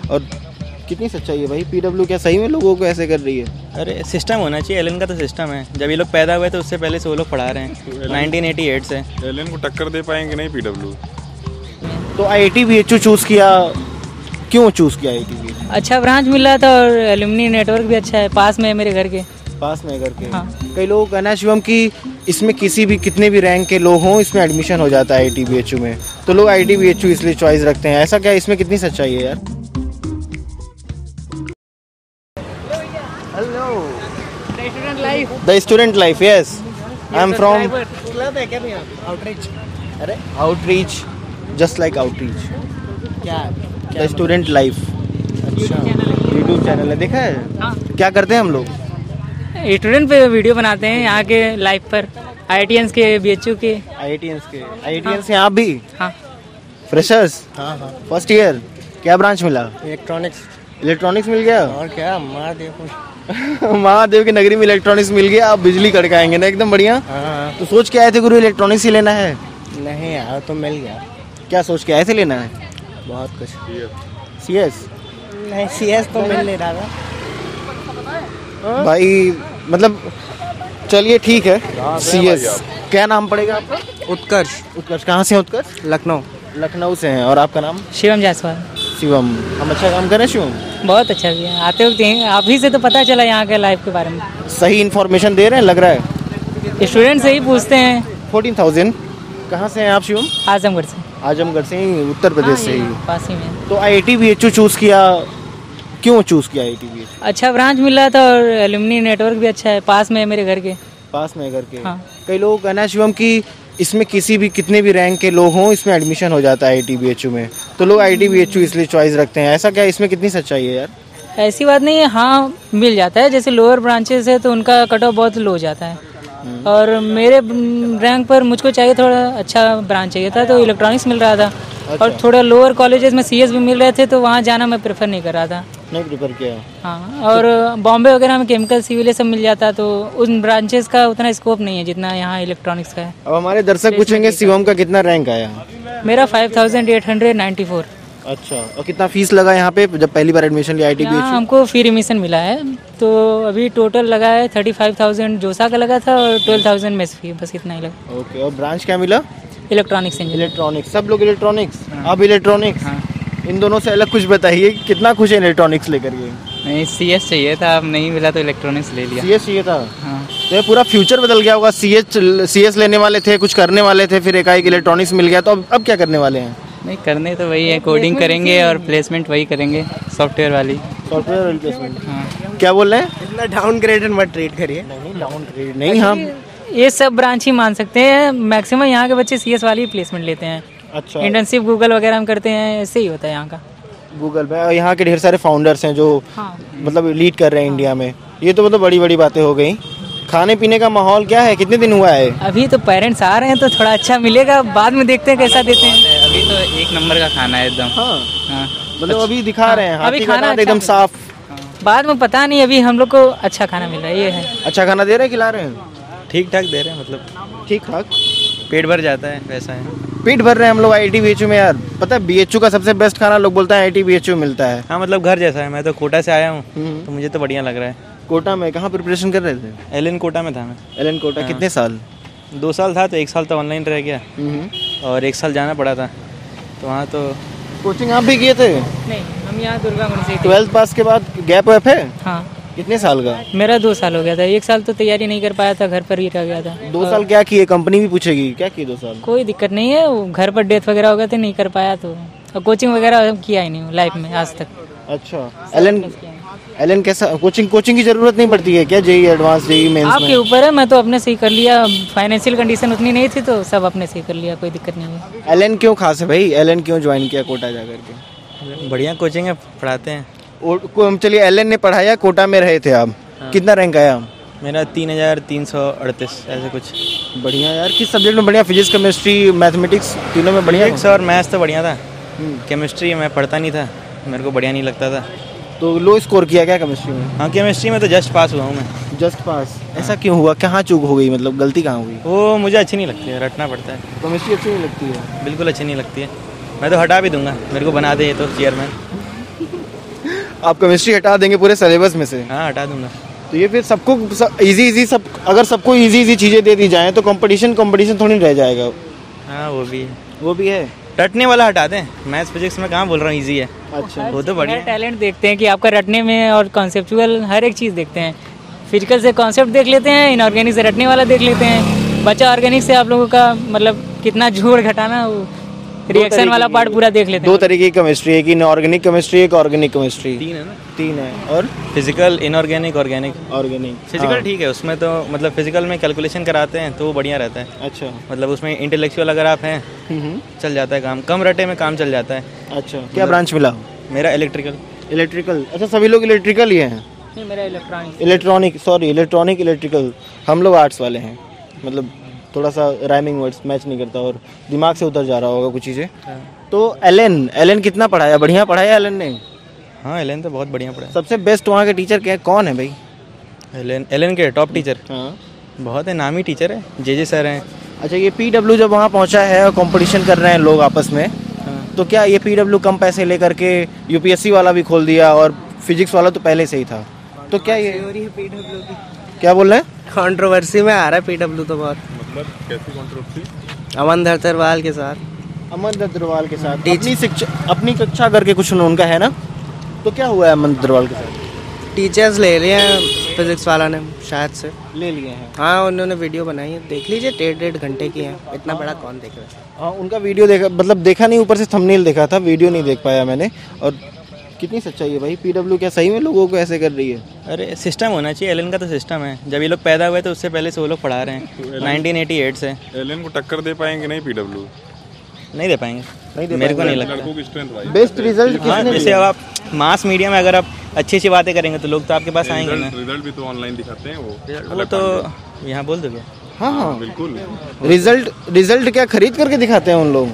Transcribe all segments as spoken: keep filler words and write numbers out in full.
और कितनी सच्चाई है भाई, पीडब्ल्यू क्या सही में लोगों को ऐसे कर रही है? अरे सिस्टम होना चाहिए, एलन का तो सिस्टम है। जब ये लोग पैदा हुए तो उससे पहले से वो लोग पढ़ा रहे हैं, नाइनटीन एटी एट से। एलन को टक्कर दे पाएंगे नहीं पीडब्ल्यू। तो आईआईटी बीएचयू चूज़ किया, क्यों चूज़ किया आईआईटी बीएचयू? अच्छा ब्रांच मिल रहा था और एलुमनी नेटवर्क भी अच्छा है, पास में है मेरे घर के। पास में घर के? हाँ। कई लोगों का कहना है शिवम कि इसमें किसी भी कितने भी रैंक के लोग हों इसमें एडमिशन हो जाता है आईआईटी बीएचयू में, तो लोग आईआईटी बीएचयू इसलिए चॉइस रखते हैं, ऐसा क्या इसमें कितनी सच्चाई है यार? Hello, student life, the student life, yes I am from Outreach. अरे आउटरीच, जस्ट लाइक आउटरीच, क्या द स्टूडेंट लाइफ। अच्छा, यूट्यूब चैनल है, देखा है? हाँ। क्या करते हैं हम लोग? स्टूडेंट पे वीडियो बनाते हैं यहाँ के लाइफ पर, आईआईटीएंस के, बीएचयू के। आईआईटीएंस के? आईआईटीएंस यहाँ भी? हाँ। फ्रेशर्स? हाँ हाँ। First year? क्या ब्रांच मिला? इलेक्ट्रॉनिक्स। इलेक्ट्रॉनिक्स मिल गया? और क्या, महादेव महादेव की नगरी में इलेक्ट्रॉनिक्स मिल गया, आप बिजली कड़काएंगे ना, एकदम बढ़िया। हाँ। तो सोच के आए थे गुरु इलेक्ट्रॉनिक्स ही लेना है? नहीं यार, तो मिल गया। क्या सोच के आए थे लेना है? बहुत कुछ। सीएस? नहीं, सीएस तो मिल नहीं रहा था भाई, मतलब चलिए ठीक है, सीएस। क्या नाम पड़ेगा आपका? उत्कर्ष। उत्कर्ष, कहाँ से हैं उत्कर्ष? लखनऊ। लखनऊ से हैं। और आपका नाम? शिवम जायसवाल। शिवम, हम अच्छा काम करें शिवम? बहुत अच्छा भी है, आते वक्त यहीं आप ही से तो पता चला यहाँ के लाइफ के बारे में। सही इन्फॉर्मेशन दे रहे हैं लग रहा है। स्टूडेंट से ही पूछते हैं। Fourteen thousand. कहाँ से हैं आप शिवम? आजमगढ़ से। आजमगढ़ से ही, उत्तर प्रदेश से ही। पास ही में। तो आईआईटी बीएचयू चूज़ किया, क्यों चूज़ किया आईआईटी बीएचयू? अच्छा ब्रांच मिल रहा था और एलुमनी नेटवर्क भी अच्छा है, पास में है मेरे घर के। पास में घर के? हाँ। कई लोगों का कहना है शिवम कि इसमें किसी भी कितने भी रैंक के लोग हों इसमें एडमिशन हो जाता है आईआईटी बीएचयू में, तो लोग आईआईटी बीएचयू इसलिए चॉइस रखते हैं, ऐसा क्या इसमें कितनी सच्चाई है यार? ऐसी बात नहीं है, हाँ मिल जाता है। जैसे लोअर ब्रांचेस है तो उनका कट ऑफ बहुत लो जाता है, और मेरे रैंक पर मुझको चाहिए थोड़ा अच्छा ब्रांच चाहिए था, तो इलेक्ट्रॉनिक्स मिल रहा था। अच्छा। और थोड़ा लोअर कॉलेजेस में सीएस भी मिल रहे थे, तो वहाँ जाना मैं प्रेफर नहीं कर रहा था। नहीं प्रिफर किया? हाँ। और बॉम्बे वगैरह में केमिकल सिविल सब मिल जाता, तो उन ब्रांचेस का उतना स्कोप नहीं है जितना यहाँ इलेक्ट्रॉनिक्स का है। अब हमारे दर्शक पूछेंगे शिवम का कितना रैंक आया? मेरा five thousand eight hundred ninety four. अच्छा, और कितना फीस लगा यहाँ पे जब पहली बार एडमिशन लिया आईआईटी बीएचयू? हमको फ्री एडमिशन मिला है, तो अभी टोटल लगा है थर्टी फाइव थाउजेंड जोसा का लगा था और ट्वेल्व थाउजेंड मेस फी, बस इतना ही लगा। ओके, और ब्रांच क्या मिला? Electronics engineer. इलेक्ट्रॉनिक्स, सब लोग इलेक्ट्रॉनिक्स? आप इलेक्ट्रॉनिक्स? इन दोनों से अलग कुछ बताइए, कितना खुश है इलेक्ट्रॉनिक्स लेकर के? नहीं, सीएस चाहिए था, अब नहीं मिला तो इलेक्ट्रॉनिक्स ले लिया। सीएस चाहिए था? हाँ। तो ये पूरा फ्यूचर बदल गया होगा। सीएस सीएस लेने वाले थे, कुछ करने वाले थे, फिर एकाएक इलेक्ट्रॉनिक्स मिल गया, तो अब अब क्या करने वाले हैं? नहीं, करने तो वही है, कोडिंग करेंगे और प्लेसमेंट वही करेंगे, सॉफ्टवेयर वाली। Software placement? हाँ। क्या बोल रहे हैं? इतना डाउन ग्रेडेड मत ट्रीट करिए। नहीं डाउन ग्रेड नहीं, हम ये सब ब्रांच ही मान सकते हैं, मैक्सिमम यहाँ के बच्चे सीएस वाली प्लेसमेंट लेते हैं। अच्छा, इंटर्नशिप गूगल वगैरह हम करते हैं, ऐसे ही होता है यहाँ का। गूगल पे यहाँ के ढेर सारे फाउंडर्स हैं जो हाँ। मतलब लीड कर रहे हैं इंडिया में। ये तो मतलब बड़ी बड़ी बातें हो गई। खाने पीने का माहौल क्या है, कितने दिन हुआ है? अभी तो पेरेंट्स आ रहे हैं तो थोड़ा अच्छा मिलेगा, बाद में देखते हैं कैसा देते हैं। अभी तो एक नंबर का खाना है एकदम। हाँ, हाँ। मतलब अभी दिखा रहे हैं अभी हाथी का खाना दांत अच्छा एकदम साफ। बाद में पता नहीं, अभी हम लोग को अच्छा खाना मिल रहा है, ये है। अच्छा खाना दे रहे हैं, खिला रहे हैं? ठीक ठाक दे रहे हैं, मतलब ठीक ठाक, पेट भर जाता है, वैसा है। पेट भर रहे हैं हम लोग आईआईटी बीएचयू में यार। पता है बीएचयू का सबसे बेस्ट खाना लोग बोलते हैं आईआईटी बीएचयू मिलता है। हाँ, मतलब घर जैसा है। मैं तो कोटा से आया हूँ, तो मुझे तो बढ़िया लग रहा है। कोटा में कहाँ प्रिपरेशन कर रहे थे? एलन कोटा में था मैं। एलन कोटा? हाँ। कितने साल? दो साल था, तो एक साल तो ऑनलाइन रह गया और एक साल जाना पड़ा था, तो वहाँ तो कोचिंग आप भी किए थे? नहीं, हम यहाँ दुर्गाकुंड से। ट्वेल्थ पास के बाद गैप वैप है? हाँ। कितने साल का? मेरा दो साल हो गया था, एक साल तो तैयारी नहीं कर पाया था, घर पर ही रह गया था। दो साल क्या किए? कंपनी भी पूछेगी क्या किए दो साल? कोई दिक्कत नहीं है, वो घर पर डेथ वगैरह हो गए थे, नहीं कर पाया, तो और कोचिंग वगैरह किया ही नहीं लाइफ में आज तक। अच्छा, एलन एलन कैसा? कोचिंग कोचिंग की जरूरत नहीं पड़ती है क्या जेई एडवांस, जेई मेंस में? आपके ऊपर है, मैं तो अपने से ही कर लिया, फाइनेंशियल कंडीशन उतनी नहीं थी तो सब अपने से ही कर लिया, कोई दिक्कत नहीं है। एलन क्यों खास है भाई? एलन क्यों ज्वाइन किया कोटा जा करके? बढ़िया कोचिंग है, पढ़ाते हैं। चलिए, एलन ने पढ़ाया, कोटा में रहे थे आप। हाँ। कितना रैंक आया? मेरा तीन हजार तीन सौ अड़तीस ऐसे कुछ। बढ़िया यार। किस सब्जेक्ट में बढ़िया? फिजिक्स, केमिस्ट्री, मैथमेटिक्स, तीनों में बढ़िया? फिजिक्स और मैथ्स तो बढ़िया था, केमिस्ट्री मैं पढ़ता नहीं था, मेरे को बढ़िया नहीं लगता था। तो लो स्कोर किया क्या केमिस्ट्री में? हाँ, केमिस्ट्री में तो जस्ट पास हुआ हूँ मैं। Just pass? ऐसा क्यों हुआ? कहाँ चूक हो गई, मतलब गलती कहाँ हुई? वो मुझे अच्छी नहीं लगती है, रटना पड़ता है। केमिस्ट्री अच्छी नहीं लगती है? बिल्कुल अच्छी नहीं लगती है, मैं तो हटा भी दूंगा, मेरे को बना दे तो चेयरमैन। आप केमिस्ट्री हटा देंगे पूरे सिलेबस में से? हाँ हटा दूंगा। तो ये फिर सबको इजी इजी सब, अगर सबको इजी इजी चीजें दे दी जाएं तो कंपटीशन कंपटीशन थोड़ी रह जाएगा। हाँ वो भी है, वो भी है। रटने वाला हटा दें, मैथ्स फिजिक्स में कहाँ बोल रहा हूँ इजी है। अच्छा, वो तो बढ़िया। टैलेंट देखते हैं कि आपका रटने में, और कॉन्सेप्चुअल हर एक चीज़ देखते हैं। फिजिकल से कॉन्सेप्ट देख लेते हैं, इनऑर्गेनिक से रटने वाला देख लेते हैं। बच्चा ऑर्गेनिक से आप लोगों का मतलब कितना जोड़ घटाना, रिएक्शन वाला पार्ट पूरा देख लेते हैं। दो तरीके की केमिस्ट्री है, एक इनऑर्गेनिक केमिस्ट्री, एक ऑर्गेनिक केमिस्ट्री। तीन है ना? तीन है। और physical, inorganic, organic. Organic physical ठीक है, उसमें तो मतलब फिजिकल में कैलकुलेशन कराते हैं तो वो बढ़िया रहता है। अच्छा। मतलब उसमें इंटेलेक्चुअल अगर आप हैं चल जाता है काम, कम रटे में काम चल जाता है। अच्छा, क्या ब्रांच मिला? मेरा इलेक्ट्रिकल। इलेक्ट्रिकल। अच्छा, सभी लोग इलेक्ट्रिकल ही हैं? नहीं, मेरा electronics. Electronic, sorry electronic electrical. हम लोग आर्ट्स वाले हैं, मतलब थोड़ा सा राइमिंग वर्ड्स मैच नहीं करता और दिमाग से उतर जा रहा होगा कुछ चीज़ें। तो एलन एलन कितना पढ़ाया? बढ़िया पढ़ाया एलन ने? हाँ एलन तो बहुत बढ़िया पढ़ाया। सबसे बेस्ट वहाँ के टीचर क्या कौन है भाई? एलन एलन के टॉप टीचर हाँ बहुत है, नामी टीचर है, जे जे सर हैं। अच्छा, ये पीडब्ल्यू जब वहाँ पहुँचा है और कंपटीशन कर रहे हैं लोग आपस में, तो क्या ये पीडब्ल्यू कम पैसे लेकर के यूपीएससी वाला भी खोल दिया और फिजिक्स वाला तो पहले से ही था, तो क्या ये पीडब्ल्यू की क्या बोल रहे हैं? कंट्रोवर्सी में आ रहा है पीडब्ल्यू तो बहुत। मतलब कैसी कंट्रोवर्सी? अमन धरतरवाल के साथ। अमन दत्तरवाल के साथ अपनी शिक्षा, अपनी कक्षा करके कुछ उनका है ना, तो क्या हुआ है अमन दत्तरवाल के साथ? टीचर्स ले लिए हैं फिजिक्स वाला ने शायद से। ले लिए हैं। हाँ उन्होंने वीडियो बनाई है, देख लीजिए, डेढ़ डेढ़ घंटे की है। इतना बड़ा कौन देख रहा है? हाँ, उनका वीडियो देखा, मतलब देखा नहीं, ऊपर से थंबनेल देखा था, वीडियो नहीं देख पाया मैंने। और कितनी सच्चाई है भाई? पीडब्ल्यू क्या सही में लोगों को ऐसे कर रही है? अरे सिस्टम होना चाहिए, एलन का तो सिस्टम है। जब ये लोग पैदा हुए तो उससे पहले से वो लोग पढ़ा रहे हैं, नाइनटीन एटी एट से। एलन को टक्कर दे पाएंगे नहीं पीडब्ल्यू? नहीं दे पाएंगे, नहीं दे मेरे को नहीं लड़कों लगता। की स्ट्रेंथ भाई। बेस्ट रिजल्ट हाँ, किसने जैसे दिया? अब आप मास मीडिया में अगर आप अच्छी अच्छी बातें करेंगे तो लोग तो आपके पास आएंगे ना। रिजल्ट रिजल्ट भी तो ऑनलाइन दिखाते हैं वो। वो तो यहाँ बोल दोगे? हाँ हाँ, बिल्कुल। रिजल्ट रिजल्ट क्या खरीद करके दिखाते हैं उन लोग?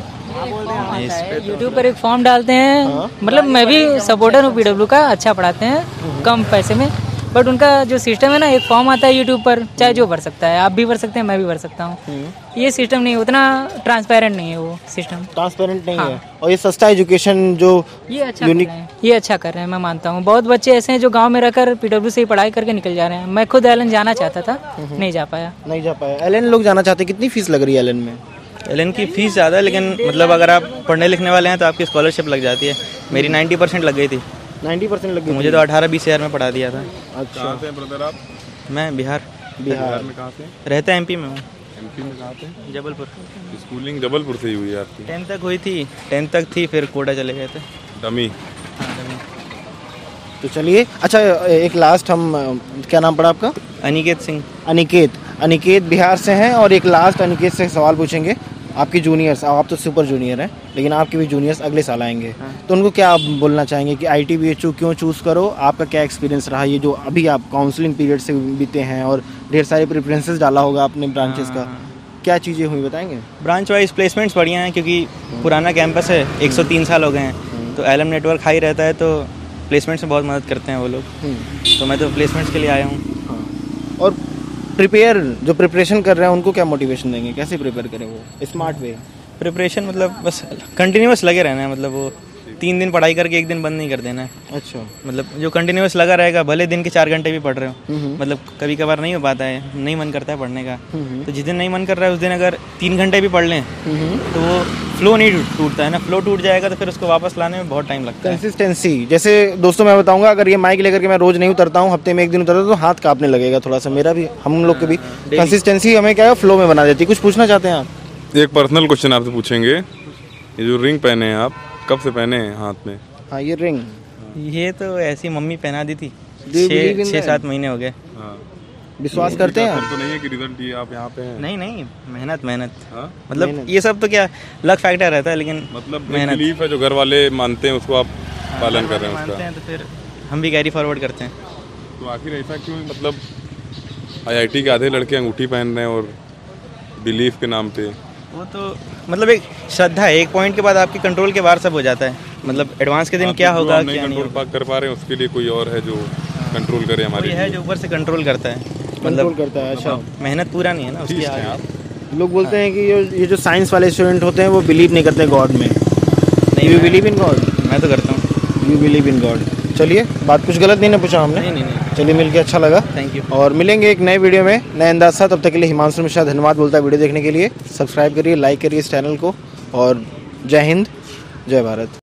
यूट्यूब पर एक फॉर्म डालते हैं, मतलब मैं भी सपोर्टर हूँ पीडब्ल्यू का, अच्छा पढ़ाते हैं कम पैसे में। बट उनका जो सिस्टम है ना, एक फॉर्म आता है यूट्यूब पर, चाहे जो भर सकता है, आप भी भर सकते हैं, मैं भी भर सकता हूँ। ये सिस्टम नहीं, उतना ट्रांसपेरेंट नहीं है वो सिस्टम। ट्रांसपेरेंट नहीं है। और ये सस्ता एजुकेशन जो ये अच्छा कर रहे हैं, ये अच्छा कर रहे हैं, मैं मानता हूँ। बहुत बच्चे ऐसे हैं जो गांव में रहकर पीडब्ल्यू से ही पढ़ाई करके निकल जा रहे हैं। मैं खुद एलन जाना चाहता था, नहीं जा पाया। नहीं जा पाया। एलन लोग जाना चाहते, कितनी फीस लग रही है एलन में? एलन की फीस ज़्यादा है, लेकिन मतलब अगर आप पढ़ने लिखने वाले हैं तो आपकी स्कॉलरशिप लग जाती है। मेरी नाइन्टी परसेंट लग गई थी, नाइन्टी परसेंट लग गई। मुझे तो अठारह बीस हज़ार में पढ़ा दिया था। अच्छा, कहाँ से हैं ब्रदर आप? मैं बिहार बिहार में कहाँ से? रहता है, एमपी में हूँ, एमपी में कहाँ से? जबलपुर। स्कूलिंग जबलपुर से ही हुई है आपकी? टेंथ तक हुई थी, टेंथ तक थी, फिर कोटा चले गए थे। डमी। तो चलिए, अच्छा एक लास्ट हम, क्या नाम पड़ा आपका? अनिकेत सिंह। अनिकेत। अनिकेत बिहार से हैं, और एक लास्ट अनिकेत से सवाल पूछेंगे। आपकी जूनियर्स, आप तो सुपर जूनियर हैं, लेकिन आपके भी जूनियर्स अगले साल आएंगे, तो उनको क्या आप बोलना चाहेंगे कि I T B H U क्यों चूज़ करो? आपका क्या एक्सपीरियंस रहा, ये जो अभी आप काउंसलिंग पीरियड से बीते हैं और ढेर सारे प्रेफरेंसेस डाला होगा आपने ब्रांचेस का, क्या चीज़ें हुई बताएंगे? ब्रांच वाइज प्लेसमेंट्स बढ़िया हैं, क्योंकि पुराना कैंपस है, एक सौ तीन साल हो गए हैं, तो एलएम नेटवर्क हाई रहता है, तो प्लेसमेंट्स में बहुत मदद करते हैं वो लोग। तो मैं तो प्लेसमेंट्स के लिए आया हूँ। और प्रिपेयर, जो प्रिपरेशन कर रहे हैं उनको क्या मोटिवेशन देंगे, कैसे प्रिपेयर करें वो स्मार्ट वे? प्रिपरेशन मतलब बस कंटिन्यूस लगे रहना है, मतलब वो तीन दिन पढ़ाई करके एक दिन बंद नहीं कर देना है। अच्छा, मतलब जो कंटिन्यूस लगा रहेगा, भले दिन के चार घंटे भी पढ़ रहे हो, मतलब कभी कभार नहीं हो पाता है, नहीं मन करता है पढ़ने का, तो जिस दिन नहीं मन कर रहा है उस दिन अगर तीन घंटे भी पढ़ लें तो वो फ्लो नहीं टूटता है ना। फ्लो टूट जाएगा तो फिर उसको वापस लाने में बहुत टाइम लगता है। कंसिस्टेंसी, जैसे दोस्तों मैं बताऊंगा, अगर ये माइक लेकर के मैं रोज नहीं उतरता हूँ, हफ्ते में एक दिन उतरता हूँ, तो हाथ कांपने लगेगा थोड़ा सा, मेरा भी, हम लोग के भी। कंसिस्टेंसी हमें क्या है, फ्लो में बना देती है। कुछ पूछना चाहते हैं आप? एक पर्सनल क्वेश्चन आपसे पूछेंगे, ये जो रिंग पहने हैं आप, कब से पहने हैं हाथ में? हाँ, ये रिंग ये तो ऐसी मम्मी पहना दी थी, Do you believe in छः that? सात महीने हो गए। हाँ। विश्वास करते हैं फिर आप? तो नहीं है कि रिजल्ट ये आप यहाँ पे हैं? नहीं नहीं, मेहनत मेहनत हाँ? मतलब ये सब तो क्या लक फैक्टर रहता है, लेकिन मतलब मेहनत बिलीफ है जो घर वाले मानते हैं, उसको आप पालन कर रहे हैं मानते उसका। हैं, तो फिर हम भी कैरी फॉरवर्ड करते हैं। तो आखिर ऐसा क्यों, मतलब आईआईटी के आधे लड़के अंगूठी पहन रहे हैं और बिलीफ के नाम पे? वो तो मतलब एक श्रद्धा है, एक पॉइंट के बाद आपके कंट्रोल के बाहर सब हो जाता है। मतलब एडवांस के दिन आप क्या जो होगा हम नहीं क्या नहीं कंट्रोल होगा, पा कर पा रहे हैं, उसके लिए कोई और है जो कंट्रोल करे हमारे कोई है लिए। जो ऊपर से कंट्रोल करता है, कंट्रोल मतलब करता है। अच्छा, मेहनत पूरा नहीं है ना उसकी ठीक है आगे। आप। लोग बोलते हैं कि ये ये जो साइंस वाले स्टूडेंट होते हैं वो बिलीव नहीं करते गॉड में। नहीं, यू मैं- बिलीव इन गॉड? मैं तो करता हूँ। You believe in God? चलिए, बात कुछ गलत नहीं ना पूछा हमने? नहीं नहीं नहीं, चलिए, मिलके अच्छा लगा। Thank you. और मिलेंगे एक नए वीडियो में नए अंदाज से। तब तक के लिए हिमांशु मिश्रा धन्यवाद बोलता है वीडियो देखने के लिए। सब्सक्राइब करिए, लाइक करिए इस चैनल को, और जय हिंद, जय भारत।